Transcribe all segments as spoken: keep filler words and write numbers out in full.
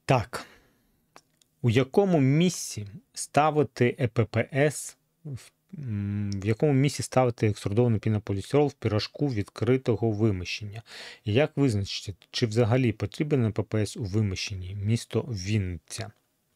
Так, у якому місці ставити Е Пе Пе Ес, в м, в якому місці ставити екструдований пінополістирол в пірожку відкритого вимощення? І як визначити, чи взагалі потрібен Е Пе Пе Ес у вимощенні? Місто Вінниця.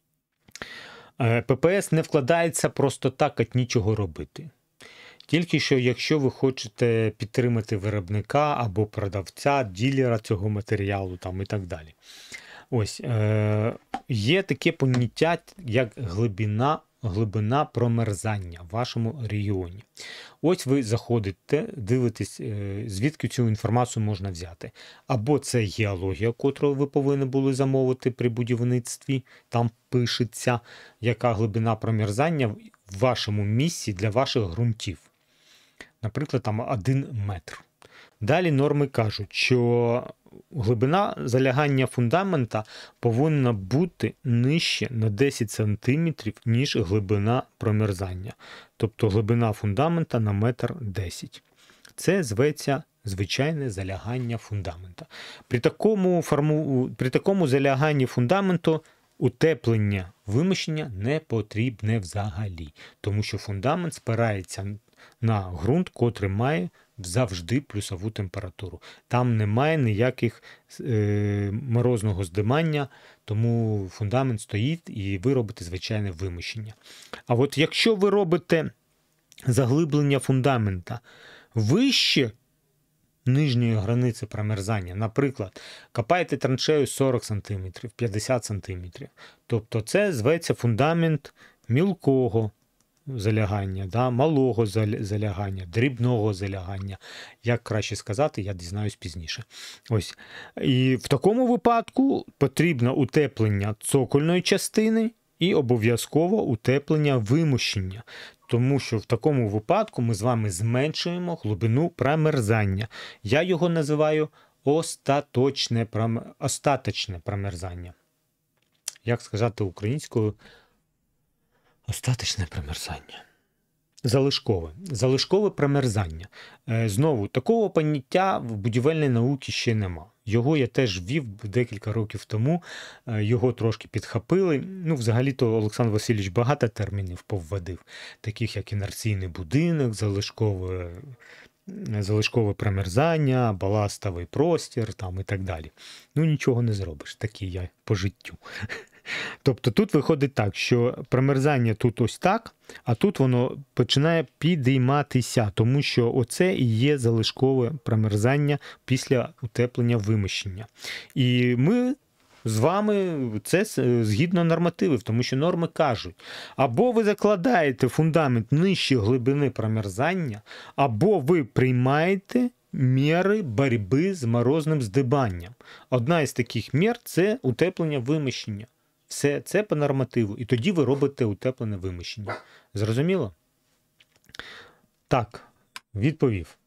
Е Пе Пе Ес не вкладається просто так, от нічого робити. Тільки що, якщо ви хочете підтримати виробника або продавця, ділера цього матеріалу там, і так далі. Ось, е, є таке поняття, як глибина, глибина промерзання в вашому регіоні. Ось ви заходите, дивитесь, е, звідки цю інформацію можна взяти. Або це геологія, котру ви повинні були замовити при будівництві, там пишеться, яка глибина промерзання в вашому місці для ваших ґрунтів. Наприклад, там один метр. Далі норми кажуть, що глибина залягання фундамента повинна бути нижче на десять сантиметрів, ніж глибина промерзання. Тобто глибина фундамента на метр десять. Це зветься звичайне залягання фундамента. При такому, форму... При такому заляганні фундаменту утеплення вимощення не потрібне взагалі, тому що фундамент спирається на ґрунт, котрий має завжди плюсову температуру. Там немає ніяких е, морозного здимання, тому фундамент стоїть і ви робите звичайне вимощення. А от якщо ви робите заглиблення фундамента вище нижньої границі промерзання, наприклад, копаєте траншею сорок сантиметрів, п'ятдесят сантиметрів, тобто це зветься фундамент мілкого залягання, да, малого залягання, дрібного залягання. Як краще сказати, я дізнаюсь пізніше. Ось. І в такому випадку потрібно утеплення цокольної частини і обов'язково утеплення вимощення. Тому що в такому випадку ми з вами зменшуємо глибину промерзання. Я його називаю остаточне, пром... остаточне промерзання. Як сказати українською? Остаточне промерзання. Залишкове. Залишкове промерзання. Знову, такого поняття в будівельній науці ще нема. Його я теж ввів декілька років тому, його трошки підхопили. Ну, взагалі-то Олександр Васильович багато термінів повводив, таких як інерційний будинок, залишкове, залишкове промерзання, баластовий простір там, і так далі. Ну, нічого не зробиш, такий я по життю. Тобто тут виходить так, що промерзання тут ось так, а тут воно починає підійматися, тому що оце і є залишкове промерзання після утеплення вимощення. І ми з вами це згідно нормативів, тому що норми кажуть, або ви закладаєте фундамент нижче глибини промерзання, або ви приймаєте міри боротьби з морозним здибанням. Одна із таких мір – це утеплення вимощення. Все це по нормативу. І тоді ви робите утеплене вимощення. Зрозуміло? Так, відповів.